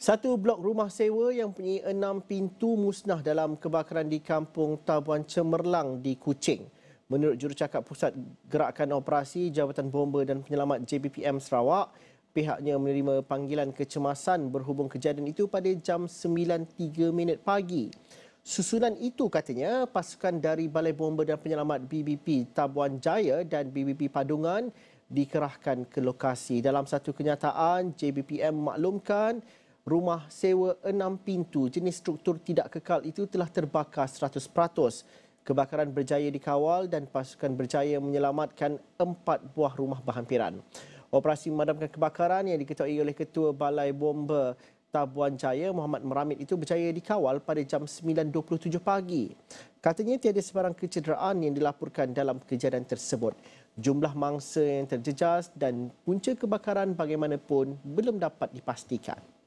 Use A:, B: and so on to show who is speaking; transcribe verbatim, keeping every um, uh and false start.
A: Satu blok rumah sewa yang mempunyai enam pintu musnah dalam kebakaran di Kampung Tabuan Cemerlang di Kuching. Menurut Jurucakap Pusat Gerakan Operasi Jabatan Bomba dan Penyelamat J B P M Sarawak, pihaknya menerima panggilan kecemasan berhubung kejadian itu pada jam sembilan tiga minit pagi. Susulan itu katanya pasukan dari Balai Bomba dan Penyelamat B B P Tabuan Jaya dan B B P Padungan dikerahkan ke lokasi. Dalam satu kenyataan, J B P M memaklumkan rumah sewa enam pintu jenis struktur tidak kekal itu telah terbakar seratus peratus. Kebakaran berjaya dikawal dan pasukan berjaya menyelamatkan empat buah rumah berhampiran. Operasi memadamkan kebakaran yang diketuai oleh Ketua Balai Bomba Tabuan Jaya, Muhammad Meramit itu berjaya dikawal pada jam sembilan dua puluh tujuh pagi. Katanya tiada sebarang kecederaan yang dilaporkan dalam kejadian tersebut. Jumlah mangsa yang terjejas dan punca kebakaran bagaimanapun belum dapat dipastikan.